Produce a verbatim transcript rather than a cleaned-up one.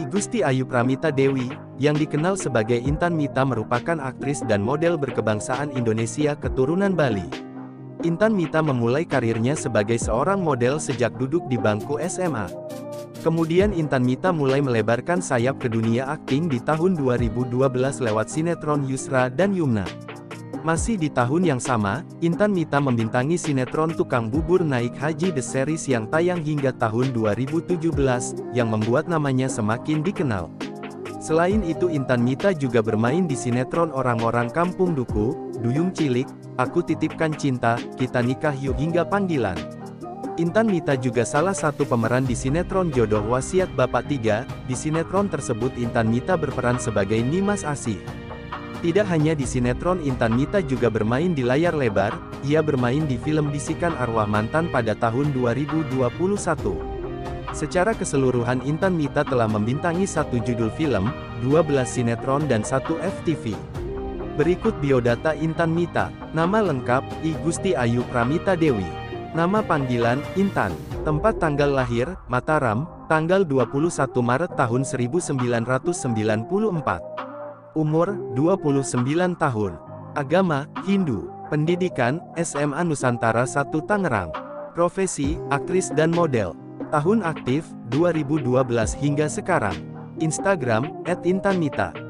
I Gusti Ayu Pramita Dewi, yang dikenal sebagai Intan Mita merupakan aktris dan model berkebangsaan Indonesia keturunan Bali. Intan Mita memulai karirnya sebagai seorang model sejak duduk di bangku S M A. Kemudian Intan Mita mulai melebarkan sayap ke dunia akting di tahun dua ribu dua belas lewat sinetron Yusra dan Yumna. Masih di tahun yang sama, Intan Mita membintangi sinetron Tukang Bubur Naik Haji The Series yang tayang hingga tahun dua ribu tujuh belas, yang membuat namanya semakin dikenal. Selain itu Intan Mita juga bermain di sinetron Orang-Orang Kampung Duku, Duyung Cilik, Aku Titipkan Cinta, Kita Nikah Yuk hingga Panggilan. Intan Mita juga salah satu pemeran di sinetron Jodoh Wasiat Bapak Tiga. Di sinetron tersebut Intan Mita berperan sebagai Nimas Asih. Tidak hanya di sinetron, Intan Mita juga bermain di layar lebar. Ia bermain di film Bisikan Arwah Mantan pada tahun dua ribu dua puluh satu. Secara keseluruhan Intan Mita telah membintangi satu judul film, dua belas sinetron dan satu F T V. Berikut biodata Intan Mita. Nama lengkap, I Gusti Ayu Pramita Dewi. Nama panggilan, Intan. Tempat tanggal lahir, Mataram, tanggal dua puluh satu Maret tahun seribu sembilan ratus sembilan puluh empat. Umur, dua puluh sembilan tahun. Agama, Hindu. Pendidikan, S M A Nusantara satu Tangerang. Profesi, aktris dan model. Tahun aktif, dua ribu dua belas hingga sekarang. Instagram, et intan mita.